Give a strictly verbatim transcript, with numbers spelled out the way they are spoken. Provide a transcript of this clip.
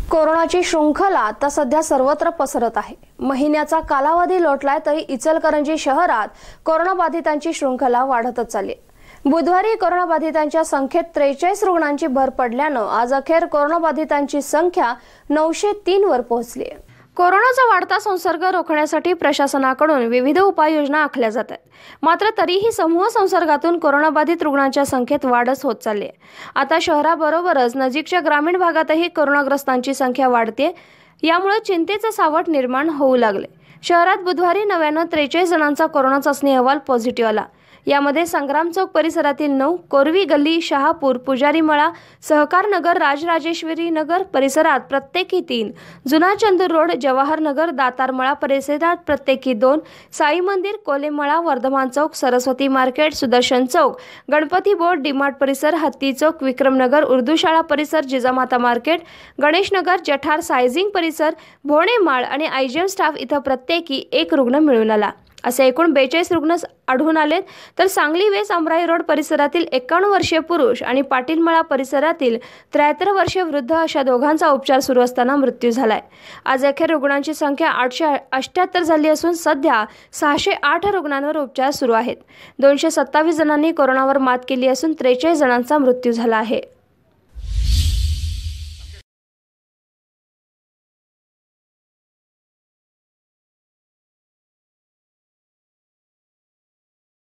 कोरोनाची शृंखला आता सध्या सर्वत्र पसरत आहे। महिन्याचा कालावधी लोटलाय तरी इचलकरंजी शहरात कोरोनाबाधितांची शृंखला वाढतच चालली आहे। बुधवारी कोरोनाबाधितांच्या संख्येत त्रेचाळीस रुग्णांची भर पडल्यानं आज अखेर कोरोनाबाधितांची संख्या नऊशे तीन वर पोहोचली आहे। कोरोनाचा वाढता संसर्ग रोखण्यासाठी प्रशासनाकडून विविध उपाययोजना आखल्या जात आहेत, मात्र तरीही समूह संसर्गातून कोरोनाबाधित रुग्णांच्या संख्येत वाढच होत चालली आहे। आता शहराबरोबरच नजीकच्या ग्रामीण भागातही कोरोनाग्रस्तांची संख्या वाढते, यामुळे चिंतेचे सावट निर्माण होऊ लागले। शहरात बुधवारी नव्यानं त्रेचाळीस जणांचा कोरोना चाचणी अहवाल पॉझिटिव्ह आला। यामध्ये संग्राम चौक परिसरातील नऊ, कोरवी गल्ली, शहापूर, पुजारी मळा, सहकार नगर, राजराजेश्वरी नगर परिसरात प्रत्येकी तीन, जुना चंदूर रोड, जवाहर नगर, दातार मळा परिसरात प्रत्येकी दोन, Sai Mandir, Kole Mala, Vardhaman Chowk, Saraswati market, Sudarshan Chowk, Ganpati board, DMart परिसर, हत्ती चौक, विक्रमनगर, उर्दू शाळा परिसर, जिजामाता मार्केट, गणेश नगर, जठार, सायझिंग परिसर, भोणे माळ आणि आयजीएम स्टाफ इथं प्रत्येकी एक रुग्ण मिळून आला। असे एकूण बेचाळीस रुग्ण आढळून आलेत, तर सांगली वेस अमराई रोड परिसरातील एक्कावन्न वर्षीय पुरुष आणि पाटीलमळा परिसरातील त्र्याहत्तर वर्षीय वृद्ध अशा दोघांचा उपचार सुरू असताना मृत्यू झालाय। आज अखेर रुग्णांची संख्या आठशे अठ्ठ्याहत्तर झाली असून सध्या सहाशे आठ रुग्णांवर उपचार सुरू आहेत। दोनशे सत्तावीस जणांनी कोरोनावर मात केली असून त्रेचाळीस जणांचा मृत्यू झाला आहे।